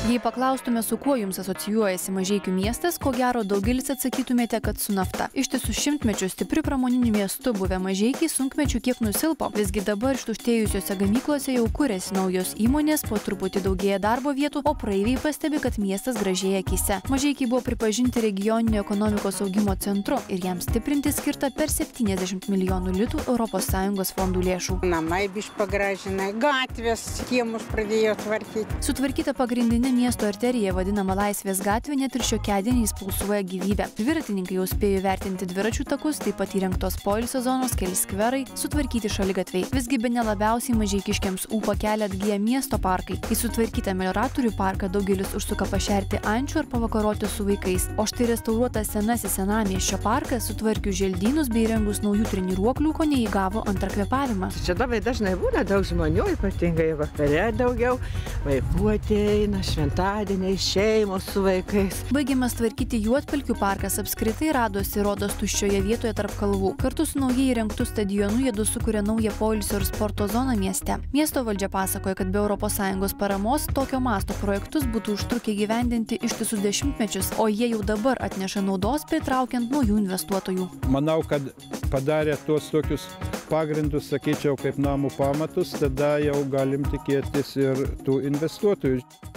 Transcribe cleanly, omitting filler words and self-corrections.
Jei paklaustume, su kuo jums asocijuojasi Mažeikių miestas, ko gero daugelis atsakytumėte, kad su nafta. Ištisus šimtmečius stipri pramoniniu miestu buvę Mažeikiai sunkmečių kiek nusilpo. Visgi dabar ištuštėjusiuose gamyklose jau kuriasi naujos įmonės, po truputį daugėja darbo vietų, o praeiviai pastebi, kad miestas gražėja akyse. Mažeikiai buvo pripažinti regioninio ekonomikos augimo centru ir jam stiprinti skirta per 70 milijonų litų ES fondų lėšų. Namai biš pagražina, gatvės kiemus pradėjo tvarkyti. Sutvarkyta pagrindinė miesto arterija vadinama Laisvės gatvė net ir šiokiadieniais pulsuoja gyvybė. Dviratininkai jau spėjo vertinti dviračių takus, taip pat įrengtos poilsio zonos, keli skverai, sutvarkyti šaligatviai. Visgi bene labiausiai mažeikiškiams ūpą kelia atgyja miesto parkai. Į sutvarkytą melioratorių parką daugelis užsuka pašerti ančių ar pavakaroti su vaikais. O štai restauruotas senasis senamiesčio parkas, sutvarkius želdynus bei įrengus naujų treniruoklių, kone įgavo antrą kvėpavimą. Čia labai dažnai būna daug žmonių, ypatingai vakare daugiau, vaikų ateina, šventadieniai, šeimos su vaikais. Baigiamas tvarkyti Juodpelkių parkas apskritai radosi rodos tuščioje vietoje tarp kalvų. Kartu su naujai įrengtu stadionu jiedu sukuria naują poilsio ir sporto zoną mieste. Miesto valdžia pasakoja, kad be ES paramos tokio masto projektus būtų užtrukę gyvendinti ištisus dešimtmečius, o jie jau dabar atneša naudos, pritraukiant naujų investuotojų. Manau, kad padarė tuos tokius pagrindus, sakyčiau, kaip namų pamatus, tada jau galim tikėtis ir tų investuotojų.